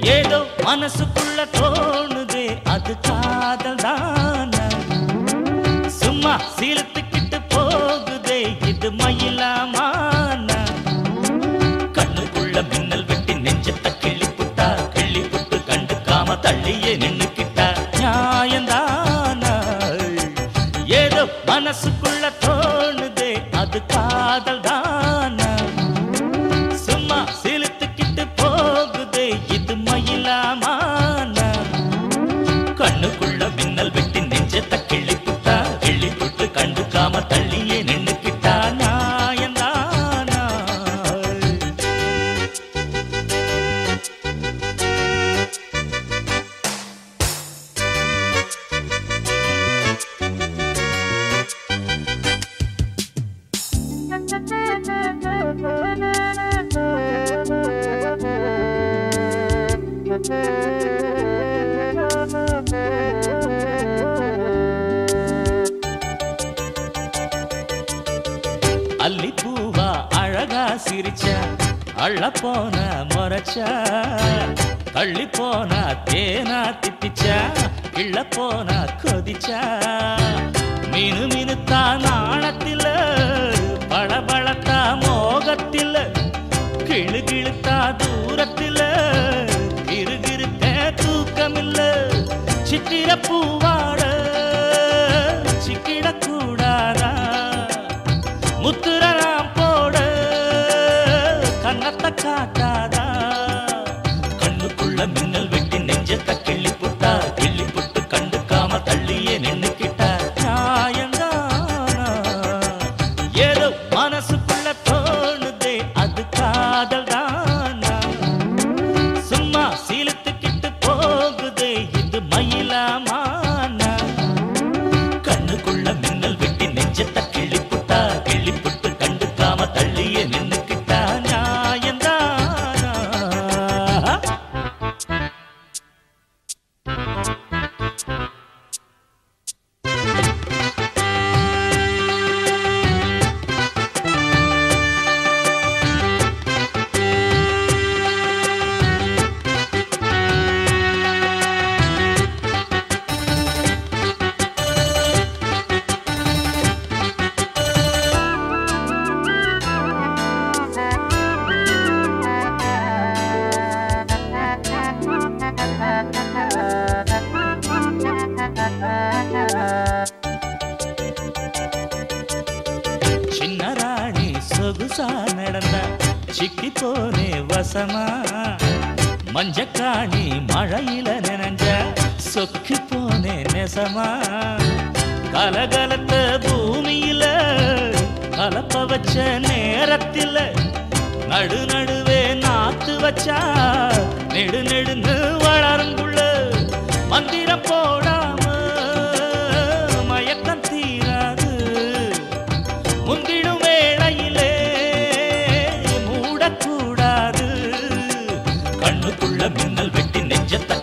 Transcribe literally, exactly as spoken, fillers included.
ஏதோ மனசுக்குள்ள தோணுதே அது காதல் தானா சும்மா சீலத்துக்கிட்டு போகுதே இது மயிலாமானா கண்ணுக்குள்ள மின்னல் வெட்டி நெஞ்சத்தை கிள்ளி புட்டா கிள்ளி புட்டு கண்டுக்காம தள்ளியே நின்னுக்கிட்டா நியாயந்தானா ஏதோ மனசுக்குள்ள தோணுதே அது காதல் தானா சும்மா சீலத்துக்கிட்டு போகுதே இது மயிலாமானா கண்ணுக்குள்ள மின்னல் வெட்டி நெஞ்சத்தை கிள்ளி புட்டா கிள்ளி புட்டு கண்டுக்காம தள்ளியே நின்னுக்கிட்டா நியாயந்தானா அல்லி பூவா அழகா சிரிச்சா அள்ள போன முறைச்சா தள்ளி போனா தேனா திட்டிச்சா கிள்ள போனா கொதிச்சா மீனு மீனுத்தா நாணத்தில பளபளத்தா மோகத்தில கிளு கிழுத்தா தூரத்தில கிருகிருத்த தூக்கமில்ல சித்திர பூவாட சிக்கிடக்கூடாதா முத்துராம் போட கண்ணத்தை காட்டாதா கண்ணுக்குள்ள மின்னல் வெட்டி நெஞ்சத்தை கிள்ளி புட்டா கிள்ளி புட்டு கண்டுக்காம தள்ளியே நின்னுக்கிட்டா நியாயந்தானா ஏதோ மனசுக்குள்ள தோணுதே அது காதல் தானா சும்மா சீலத்துக்கிட்டு போகுதே இது மயிலாமானா கண்ணுக்குள்ள மின்னல் வெட்டி நெஞ்சத்தை கிள்ளி புட்டா கிள்ளி புட்டு கண்டுக்காம தள்ளியே நின்னுக்கிட்டா நியாயந்தானா சின்ன ராணி சொகுசா நடந்த சிக்கி போனே வசமா மஞ்சக்காணி மழையில நனைஞ்ச சொக்கி போனே நெசமா கலகலத்த பூமியில கலப்ப வச்ச நேரத்தில நடு நடுவே நாத்து வச்சா நெடு நெடுன்னு வளருங்குள்ள மந்திரம் போடாம மயக்கம் தீராது முந்திடும் வேளையிலே மூடக்கூடாது கண்ணுக்குள்ள மின்னல் வெட்டி நெஞ்சத்தை